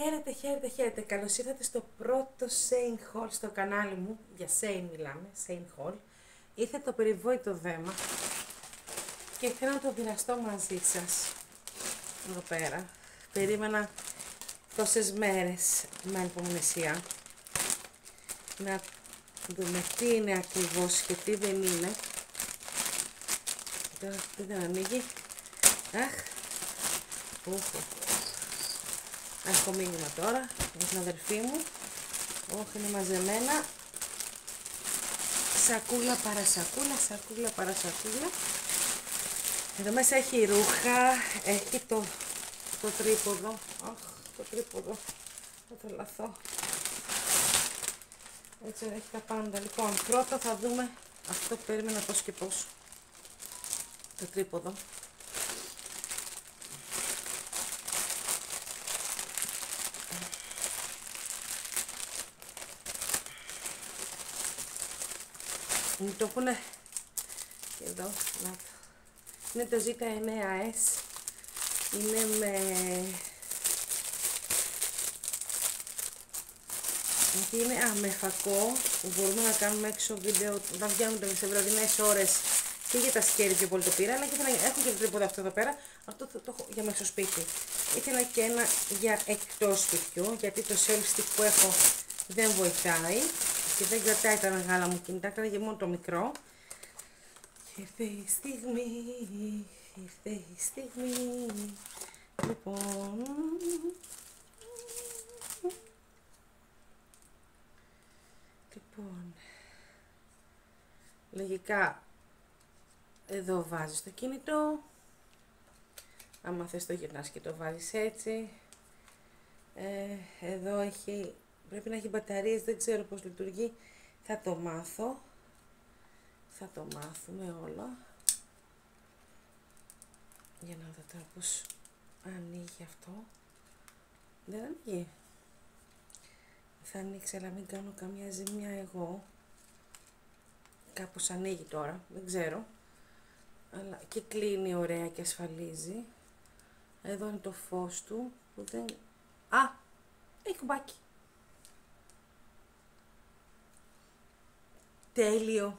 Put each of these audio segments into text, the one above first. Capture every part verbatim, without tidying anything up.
Χαίρετε, χαίρετε, χαίρετε. Καλώς ήρθατε στο πρώτο Shein Haul στο κανάλι μου. Για Shein μιλάμε, Shein Haul. Ήρθε το περιβόητο δέμα και θέλω να το μοιραστώ μαζί σας. Εδώ πέρα. Περίμενα τόσες μέρες με ανυπομονησία να δούμε τι είναι ακριβώς και τι δεν είναι. Τώρα δεν ανοίγει. Αχ. Ούχου. Έχω μήνυμα τώρα για την αδερφή μου. Όχι, είναι μαζεμένα. Σακούλα παρασακούλα, σακούλα παρασακούλα. Εδώ μέσα έχει ρούχα, έχει το, το τρίποδο. Αχ, το τρίποδο. Θα τρελαθώ. Έτσι έχει τα πάντα. Λοιπόν, πρώτα θα δούμε αυτό που περίμενα πώς και πώς. Το τρίποδο. Μου το έχουνε και εδώ, να το. Είναι το ζέτα εννέα ες, είναι με και είναι α, με φακό που μπορούμε να κάνουμε έξω βίντεο όταν βγαίνουν σε βραδινές ώρες και για τα σκέρι πιο πολύ το πήρα, αλλά και ήθελα, έχω και το τρίποδο αυτό εδώ πέρα, αυτό το, το έχω για μέσα στο σπίτι. Ήθελα και ένα για εκτός σπιτιού, γιατί το selfie stick που έχω δεν βοηθάει και δεν κρατάει τα μεγάλα μου κινητά, κρατάει μόνο το μικρό. Και ήρθε η στιγμή, ήρθε η στιγμή, λοιπόν, λοιπόν, λογικά εδώ βάζεις το κινητό, άμα θες το γυρνάς και το βάζεις έτσι, ε, εδώ έχει, πρέπει να έχει μπαταρίες, δεν ξέρω πώς λειτουργεί, θα το μάθω. Θα το μάθουμε όλο. Για να δω τώρα πώς ανοίγει αυτό. Δεν ανοίγει. Θα ανοίξει, αλλά μην κάνω καμιά ζημιά εγώ. Κάπως ανοίγει τώρα, δεν ξέρω. Αλλά και κλείνει ωραία και ασφαλίζει. Εδώ είναι το φως του που δεν... Α! Έχει κουμπάκι. Τέλειο.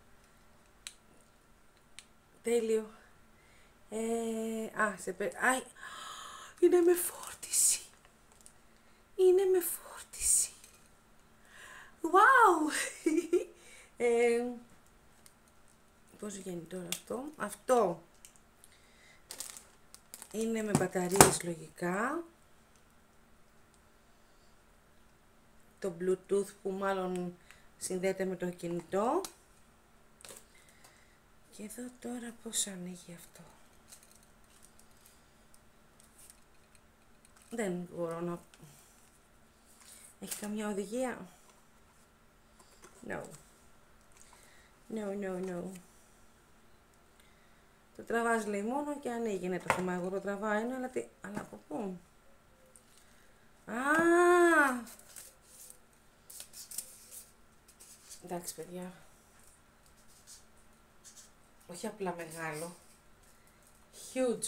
Τέλειο. Ε, α, σε πε... Α, είναι με φόρτιση. Είναι με φόρτιση. Wow! ε, πώς βγαίνει τώρα αυτό. Αυτό είναι με μπαταρίες λογικά. Το Bluetooth που μάλλον συνδέεται με το κινητό. Και εδώ τώρα πώς ανοίγει αυτό. Δεν μπορώ να... Έχει καμιά οδηγία. No. No, no, no. Το τραβάς λέει μόνο και ανοίγει. Είναι το θέμα. Εγώ το τραβάω είναι, αλλά τι... Αλλά από πού. Α! Εντάξει παιδιά. Όχι απλά μεγάλο. Huge.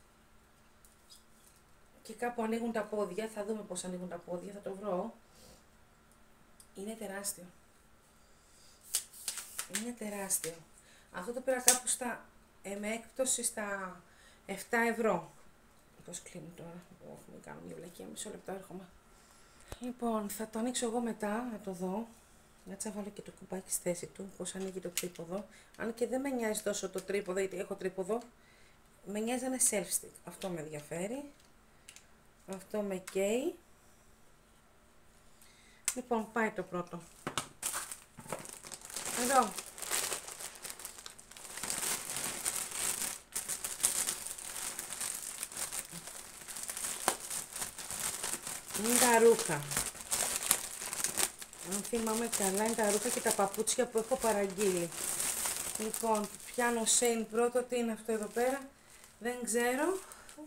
Και κάπου ανοίγουν τα πόδια. Θα δούμε πώς ανοίγουν τα πόδια. Θα το βρω. Είναι τεράστιο. Είναι τεράστιο. Αυτό το πήρα κάπου στα... Ε, με έκπτωση στα επτά ευρώ. Πώς κλείνει τώρα. Όχι, μην κάνω μια βλακία. Μισό λεπτό έρχομαι. Λοιπόν, θα το ανοίξω εγώ μετά. Να το δω. Έτσι θα βάλω και το κουμπάκι στη θέση του, πώς ανοίγει το τρίποδο. Αν και δεν με νοιάζει τόσο το τρίποδο, γιατί έχω τρίποδο, με νοιάζει να είναι self stick. Αυτό με ενδιαφέρει. Αυτό με καίει. Λοιπόν, πάει το πρώτο. Εδώ. Είναι τα ρούχα. Αν θυμάμαι καλά, είναι τα ρούχα και τα παπούτσια που έχω παραγγείλει. Λοιπόν, πιάνω Shein πρώτο. Τι είναι αυτό εδώ πέρα. Δεν ξέρω.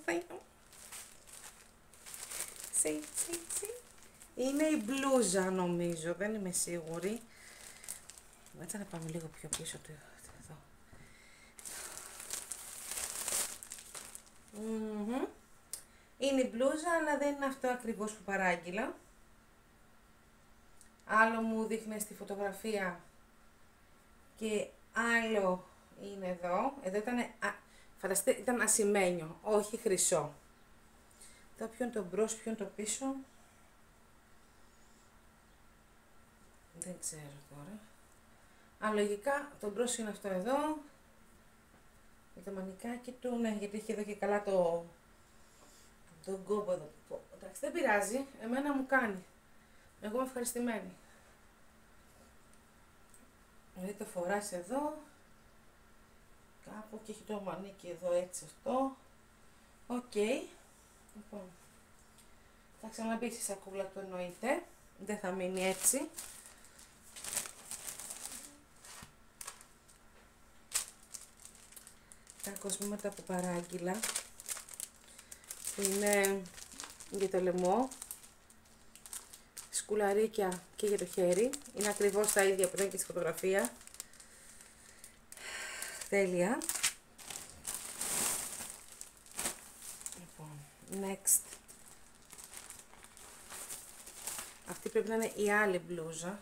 Σι, σι, σι. Είναι η μπλούζα νομίζω. Δεν είμαι σίγουρη. Έτσι να πάμε λίγο πιο πίσω του. Εδώ. Mm-hmm. Είναι η μπλούζα, αλλά δεν είναι αυτό ακριβώς που παράγγειλα. Άλλο μου δείχνει στη φωτογραφία και άλλο είναι εδώ. Εδώ ήταν, α, φανταστείτε, ήταν ασημένιο, όχι χρυσό. Εδώ ποιο είναι το μπρος, ποιο είναι το πίσω. Δεν ξέρω τώρα. Αν λογικά το μπρος είναι αυτό εδώ. Με το μανικάκι του, ναι, γιατί έχει εδώ και καλά το, τον κόμπο εδώ. Εντάξει, δεν πειράζει, εμένα μου κάνει. Εγώ είμαι ευχαριστημένη. Δηλαδή το φοράς εδώ, κάπου και έχει το μανίκι εδώ έτσι αυτό. Οκ. Okay. Λοιπόν, θα ξαναμπεί στη σακούλα του εννοείται, δεν θα μείνει έτσι. Τα κοσμήματα που παράγγειλα, που είναι για το λαιμό, σκουλαρίκια και για το χέρι, είναι ακριβώς τα ίδια που ήταν και στη φωτογραφία. Τέλεια. Λοιπόν, next. Αυτή πρέπει να είναι η άλλη μπλούζα.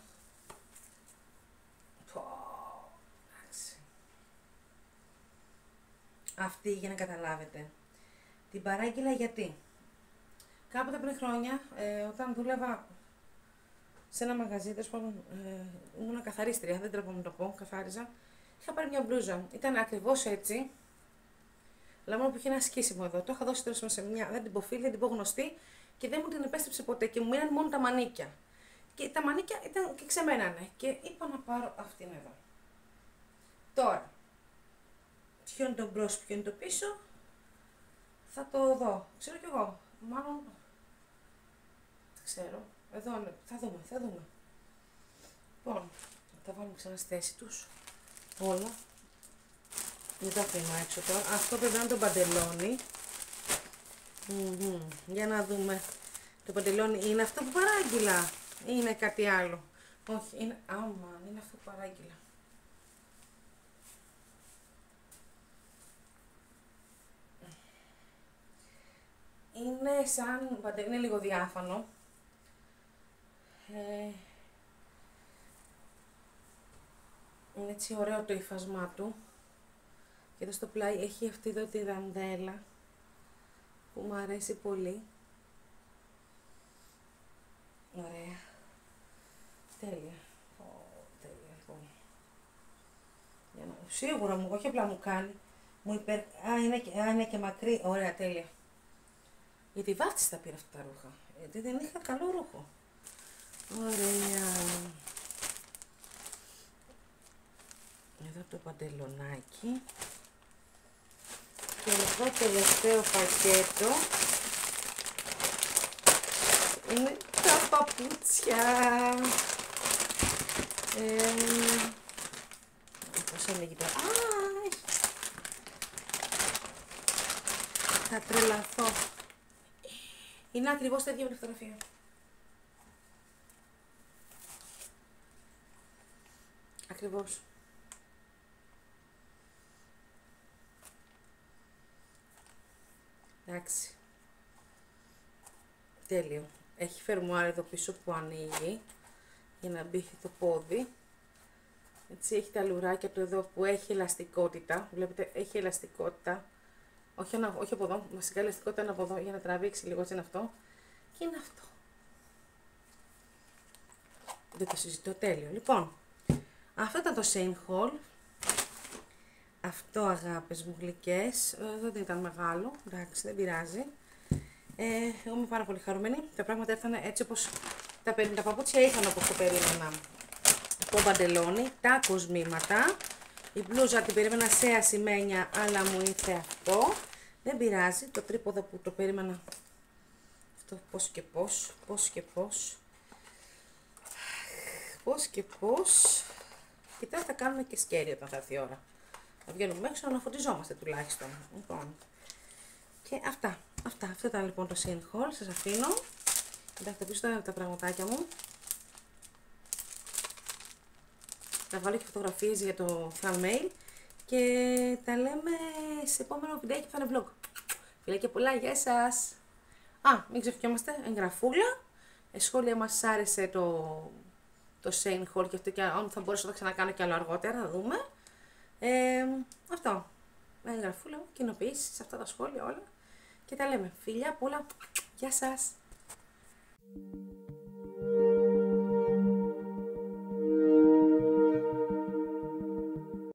Αυτή, για να καταλάβετε. Την παράγγειλα γιατί κάποτε πριν χρόνια, ε, όταν δούλευα σε ένα μαγαζί, τέλος πάντων, ε, ήμουν καθαρίστρια, δεν τρέπω να το πω, καθάριζα. Είχα πάρει μια μπλούζα, ήταν ακριβώς έτσι, αλλά μόνο που είχε ένα σκίσιμο εδώ. Το είχα δώσει τέλος σε μια, δεν την πω φίλη, δεν την πω γνωστή και δεν μου την επέστρεψε ποτέ και μου μείναν μόνο τα μανίκια. Και τα μανίκια ήταν και ξεμένανε και είπα να πάρω αυτήν εδώ. Τώρα, ποιο είναι το μπρος, ποιο είναι το πίσω, θα το δω. Ξέρω κι εγώ, μάλλον, δεν ξέρω, εδώ είναι, θα δούμε, θα δούμε. Λοιπόν, θα τα βάλουμε ξανά στη θέση τους, όλα. Δεν τα αφήνω έξω τώρα. Αυτό πρέπει να είναι το παντελόνι. Mm-hmm. Για να δούμε. Το παντελόνι είναι αυτό που παράγγειλα ή είναι κάτι άλλο. Όχι, είναι, άμα, είναι αυτό που παράγγειλα. Είναι σαν, είναι λίγο διάφανο. Ε, είναι έτσι ωραίο το υφασμά του. Και εδώ στο πλάι έχει αυτή εδώ τη δαντέλα που μου αρέσει πολύ. Ωραία. Τέλεια. Oh, τέλεια λοιπόν. Για να, σίγουρα μου, όχι απλά μου κάνει. Μου υπερ... Α, είναι και, α, είναι και μακρύ. Ωραία, τέλεια. Γιατί βάφτιστα πήρα αυτά τα ρούχα. Γιατί δεν είχα καλό ρούχο. Ωραία. Εδώ το παντελονάκι. Και εδώ τελευταίο πακέτο είναι τα παπούτσια. Ε, πώς έλεγε τώρα. Α, θα τρελαθώ. Είναι ακριβώς τα ίδια με τη φωτογραφία. Ακριβώς. Εντάξει. Τέλειο. Έχει φερμουάρ εδώ πίσω που ανοίγει για να μπει το πόδι. Έτσι έχει τα λουράκια του εδώ που έχει ελαστικότητα. Βλέπετε, έχει ελαστικότητα. Όχι, ανα, όχι από εδώ, βασικά ελαστικότητα είναι από εδώ για να τραβήξει λίγο, έτσι είναι αυτό. Και είναι αυτό. Δεν το συζητώ, τέλειο. Λοιπόν, αυτό ήταν το Shein Haul. Αυτό, αγάπες μου γλυκές, ε, δεν ήταν μεγάλο, εντάξει, δεν πειράζει. Ε, εγώ είμαι πάρα πολύ χαρούμενη. Τα πράγματα ήρθαν έτσι όπως τα, τα παπούτσια ήρθαν όπως το περίμενα. Το παντελόνι, τα κοσμήματα. Η μπλούζα την περίμενα σε ασημένια, αλλά μου ήρθε αυτό. Δεν πειράζει, το τρίποδο που το περίμενα. Αυτό πώς και πώς, πώς και πώς. Πώς και πώς. Και τώρα θα κάνουμε και σκέρι όταν θα έρθει η ώρα. Θα βγαίνουμε έξω να φωτιζόμαστε τουλάχιστον. Λοιπόν. Και αυτά. Αυτά. Αυτό ήταν λοιπόν το Shein Haul. Σας αφήνω. Κοιτάξτε πίσω τα, τα πραγματάκια μου. Θα βάλω και φωτογραφίες για το thumbnail. Και τα λέμε σε επόμενο βιντεάκι που θα είναι vlog. Φιλάκια πολλά. Γεια σας. Α, μην ξεχνιόμαστε, εγγραφούλα. Ε, σχόλια μας άρεσε το, το Shane Hall και αυτό, και αν θα μπορέσω να το ξανακάνω κι άλλο αργότερα, να δούμε. Ε, αυτό. Εγγραφούλα μου, κοινοποιήσεις, αυτά τα σχόλια όλα. Και τα λέμε. Φιλιά πολλά. Γεια σας.